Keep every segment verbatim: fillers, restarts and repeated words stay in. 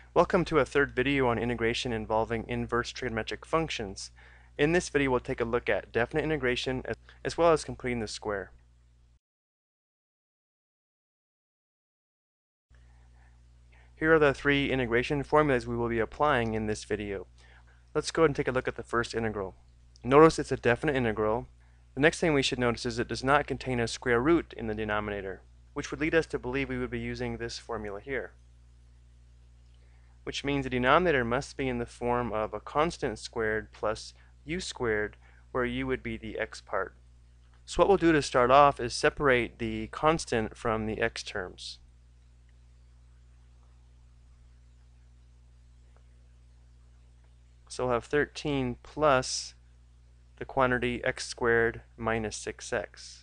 Welcome to a third video on integration involving inverse trigonometric functions. In this video, we'll take a look at definite integration as well as completing the square. Here are the three integration formulas we will be applying in this video. Let's go ahead and take a look at the first integral. Notice it's a definite integral. The next thing we should notice is it does not contain a square root in the denominator, which would lead us to believe we would be using this formula here, which means the denominator must be in the form of a constant squared plus u squared, where u would be the x part. So what we'll do to start off is separate the constant from the x terms. So we'll have thirteen plus the quantity x squared minus six x.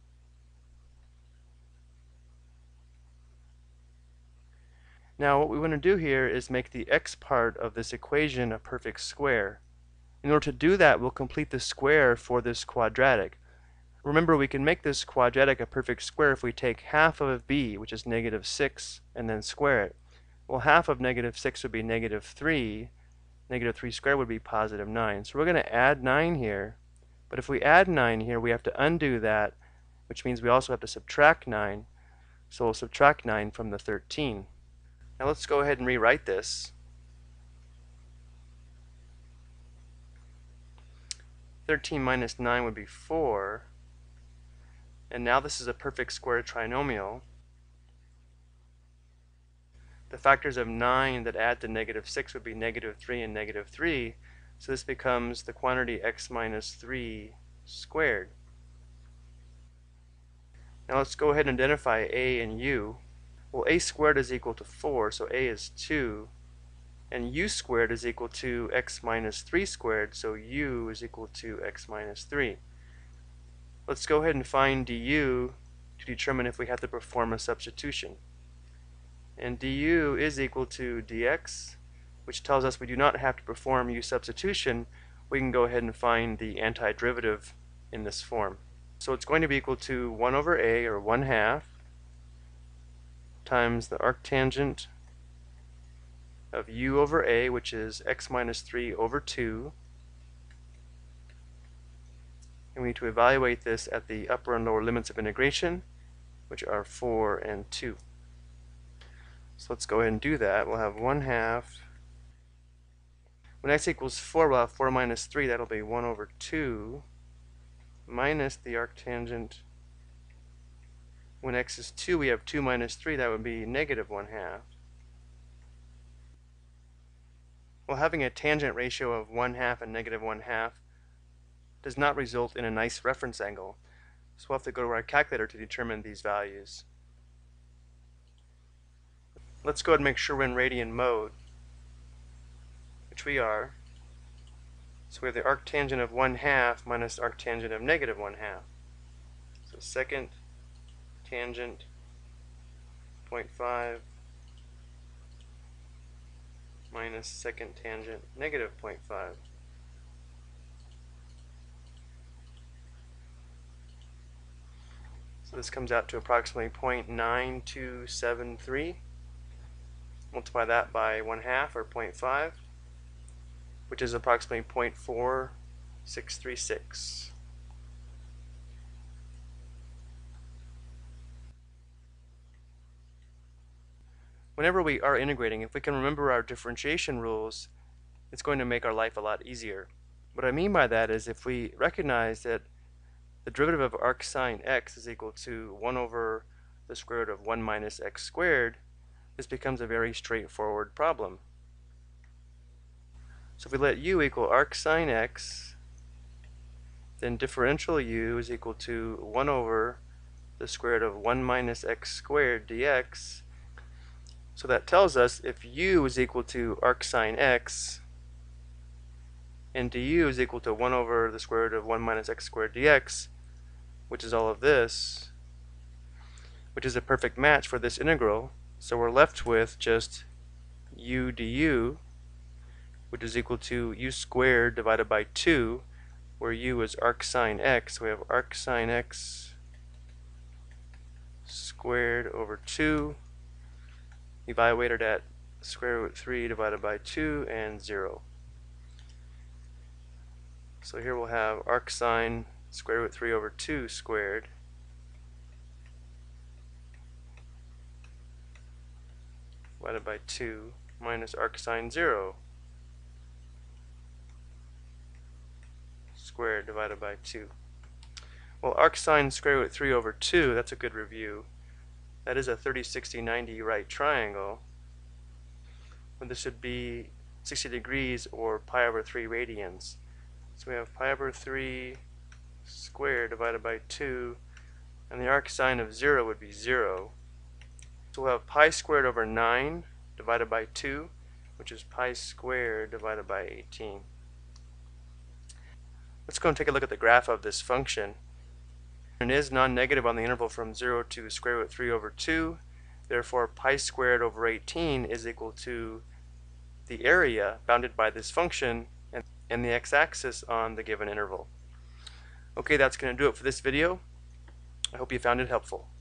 Now what we want to do here is make the x part of this equation a perfect square. In order to do that, we'll complete the square for this quadratic. Remember, we can make this quadratic a perfect square if we take half of b, which is negative six, and then square it. Well, half of negative six would be negative three. Negative three squared would be positive nine. So we're going to add nine here. But if we add nine here, we have to undo that, which means we also have to subtract nine. So we'll subtract nine from the thirteen. Now let's go ahead and rewrite this. thirteen minus nine would be four. And now this is a perfect square trinomial. The factors of nine that add to negative six would be negative three and negative three. So this becomes the quantity x minus three squared. Now let's go ahead and identify a and u. Well, a squared is equal to four, so a is two. And u squared is equal to x minus three squared, so u is equal to x minus three. Let's go ahead and find du to determine if we have to perform a substitution. And du is equal to dx, which tells us we do not have to perform u substitution. We can go ahead and find the antiderivative in this form. So it's going to be equal to one over a, or one half, times the arctangent of u over a, which is x minus three over two. And we need to evaluate this at the upper and lower limits of integration, which are four and two. So let's go ahead and do that. We'll have one half. When x equals four, we'll have four minus three. That'll be one over two minus the arctangent. When x is two, we have two minus three. That would be negative one half. Well, having a tangent ratio of one half and negative one half does not result in a nice reference angle. So we'll have to go to our calculator to determine these values. Let's go ahead and make sure we're in radian mode, which we are. So we have the arctangent of one half minus the arctangent of negative one half. So second tangent zero point five minus second tangent negative zero point five. So this comes out to approximately zero point nine two seven three. Multiply that by one half, or zero point five, which is approximately zero point four six three six. Whenever we are integrating, if we can remember our differentiation rules, it's going to make our life a lot easier. What I mean by that is if we recognize that the derivative of arc sine x is equal to one over the square root of one minus x squared, this becomes a very straightforward problem. So if we let u equal arc sine x, then differential u is equal to one over the square root of one minus x squared dx. So that tells us if u is equal to arc sine x and du is equal to one over the square root of one minus x squared dx, which is all of this, which is a perfect match for this integral. So we're left with just u du, which is equal to u squared divided by two, where u is arc sine x. So we have arc sine x squared over two, evaluated at square root three divided by two, and zero. So here we'll have arc sine square root three over two squared divided by two minus arc sine zero squared divided by two. Well, arc sine square root three over two, that's a good review. That is a thirty, sixty, ninety right triangle. Well, this should be sixty degrees or pi over three radians. So we have pi over three squared divided by two, and the arc sine of zero would be zero. So we'll have pi squared over nine divided by two, which is pi squared divided by eighteen. Let's go and take a look at the graph of this function. It is non-negative on the interval from zero to square root three over two. Therefore, pi squared over eighteen is equal to the area bounded by this function and, and the x-axis on the given interval. Okay, that's going to do it for this video. I hope you found it helpful.